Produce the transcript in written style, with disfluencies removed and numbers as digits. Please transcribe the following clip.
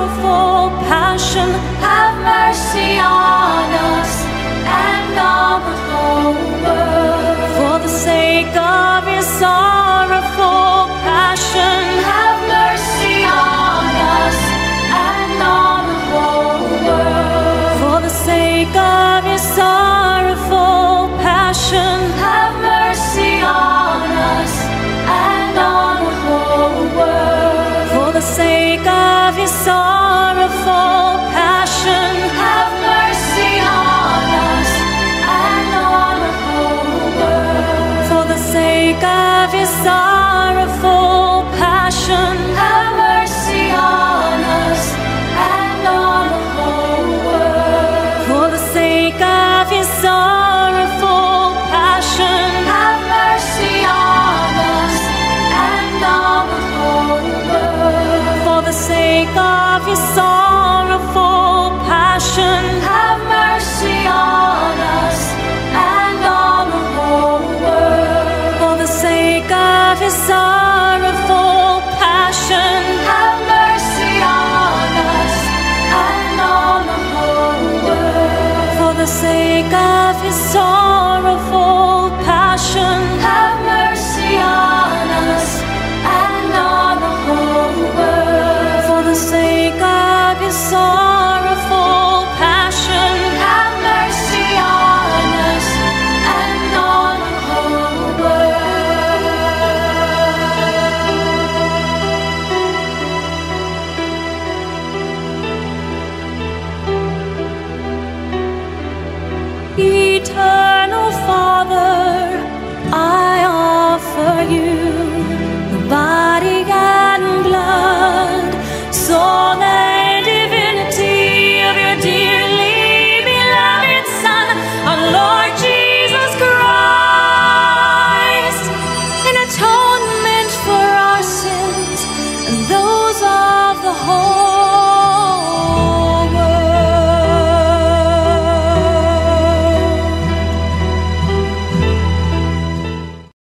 sorrowful passion, have mercy on us and on the whole world. For the sake of His sorrowful passion, have mercy on us and on the whole world. For the sake of His sorrowful passion, have mercy on us and on the whole world. For the sake of His sorrowful passion, have mercy on us and on the whole world. For the sake of His sorrowful passion, have mercy on us and on the whole world. For the sake of His sorrowful passion, have mercy on us and on the whole world. For the sake of His sorrowful